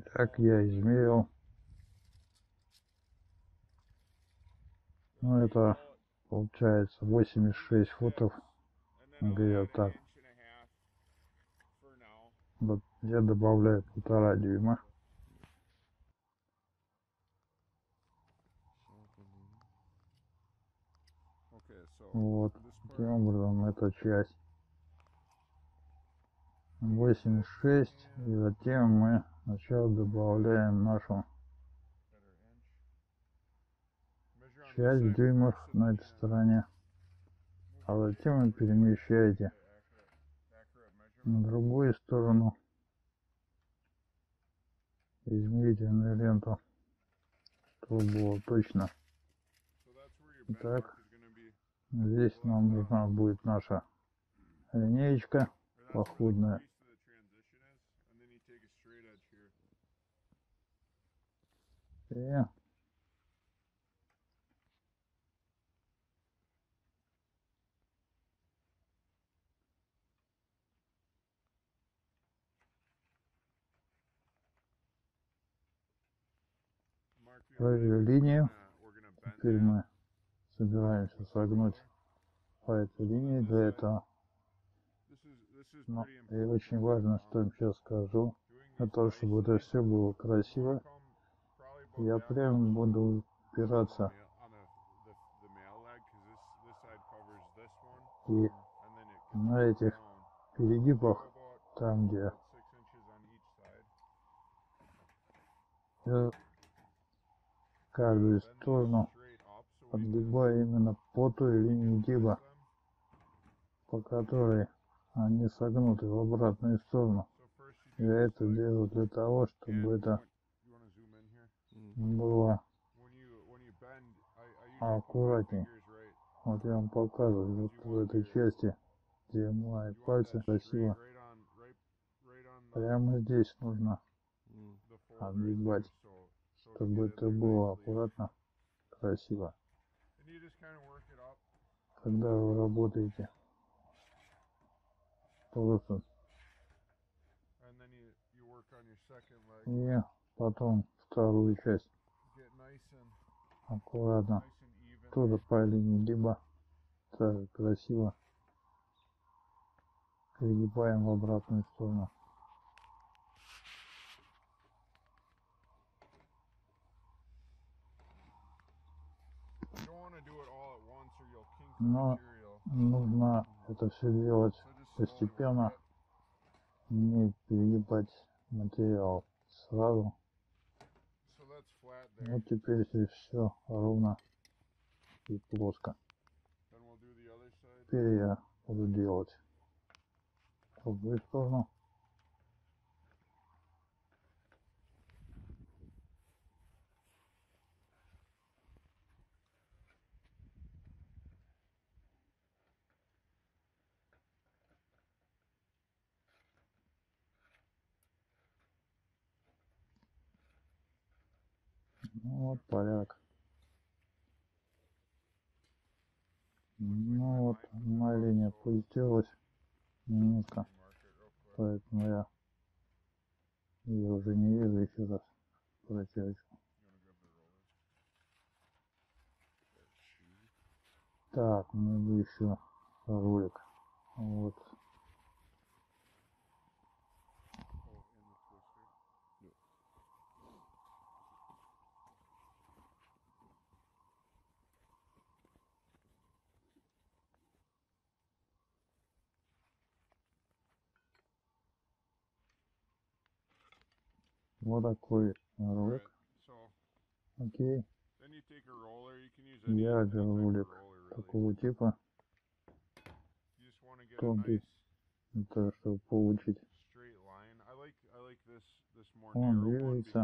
Так, я измерил. Ну, это получается 86 футов. Где-то так. Вот я добавляю 1,5 дюйма. Вот. Таким образом, эта часть 86. И затем мы сначала добавляем нашу часть в дюймах на этой стороне. А затем вы перемещаете на другую сторону измерительную ленту, чтобы было точно. Итак, здесь нам нужна будет наша линеечка походная. И провели линию. Теперь мы собираемся согнуть по этой линии. Для этого, и очень важно, что я сейчас скажу, для того, чтобы это все было красиво, я прям буду упираться и на этих перегибах, там где я каждую сторону отгибаю именно по той линии гиба, по которой они согнуты в обратную сторону. Я это делаю для того, чтобы это было аккуратней. Вот я вам показываю, вот в этой части, где мои пальцы, красиво. Прямо здесь нужно отгибать, чтобы это было аккуратно, красиво. Когда вы работаете, просто и потом вторую часть аккуратно тоже по линии гиба, так красиво перегибаем в обратную сторону. Но нужно это все делать постепенно, не перегибать материал сразу. Вот теперь здесь все ровно и плоско. Теперь я буду делать другую сторону. Ну вот порядок. Ну вот моя линия пустилась немножко, поэтому я ее уже не вижу. Еще раз протягиваю. Так, надо еще ролик. Вот. Вот такой ролик. Окей. Я беру ролик такого типа, тонкий, это чтобы получить. Он двигается,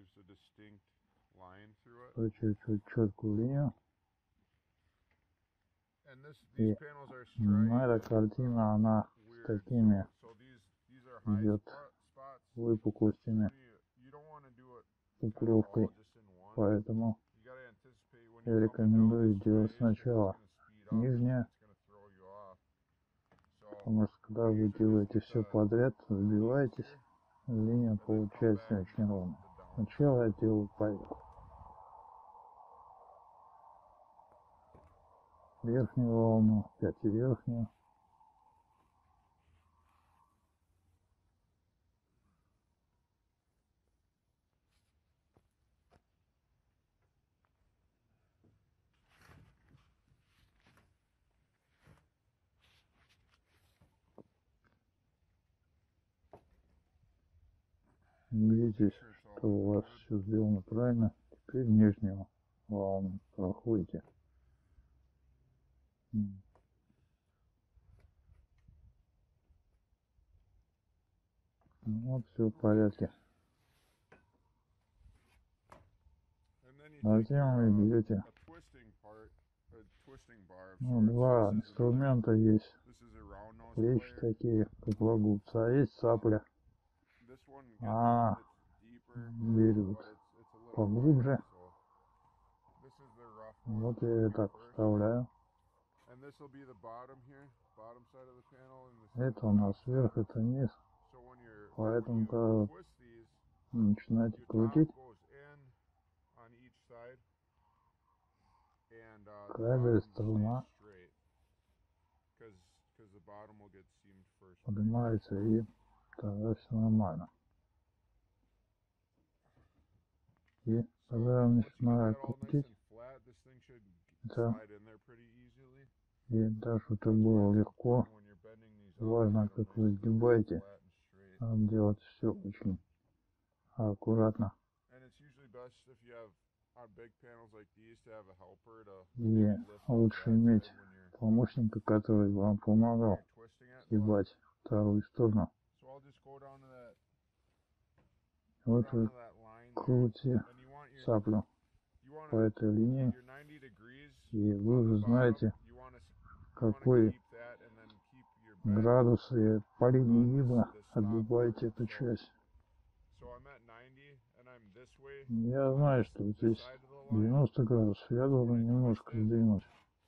чуть-чуть четкую линию. И эта картина, она с такими идет выпуклостями, укровкой, поэтому я рекомендую делать сначала нижнее, потому что когда вы делаете все подряд, сбиваетесь, Линия получается очень ровная. Сначала я делаю поверх. Верхнюю волну, опять и верхнюю. Видите, что у вас все сделано правильно. Теперь нижнюю волну проходите. Вот, все в порядке. Затем вы берете, два инструмента есть. Вещи такие, как лагутся, а есть сапля. Берут поглубже. Вот я ее так вставляю. Это у нас вверх, это низ. Поэтому, когда начинаете крутить, каждая сторона поднимается, и тогда все нормально. И когда я начинаю крутить, это, и даже это было легко, важно, как вы сгибаете, надо делать все очень аккуратно. И лучше иметь помощника, который вам помогал сгибать вторую сторону. Вот вы крутите саплю по этой линии, и вы уже знаете, какой градус, и по линии видно, отгибаете эту часть. Я знаю, что здесь 90 градусов, я должен немножко сдвинуть.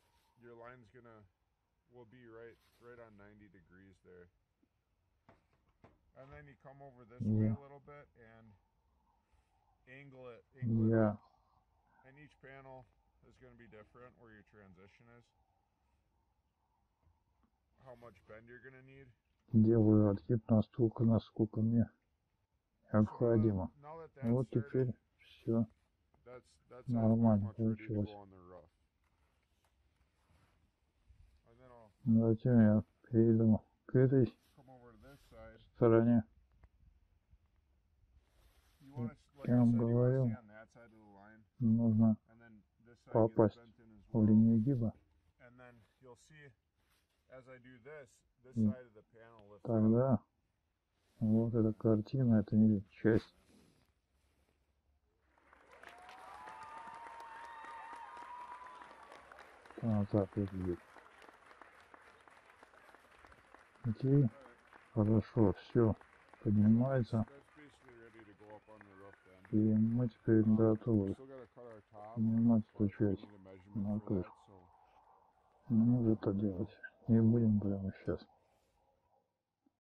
Я делаю отгиб настолько, насколько мне необходимо. Вот теперь все нормально получилось. Затем я перейду к этой стороне. Я вам говорил, нужно попасть в линию гиба. И тогда вот эта картина, это не часть. Назад выглядит. Окей, хорошо, все поднимается. И мы теперь готовы поднимать эту часть на крышку. Мы это делать не будем прямо сейчас.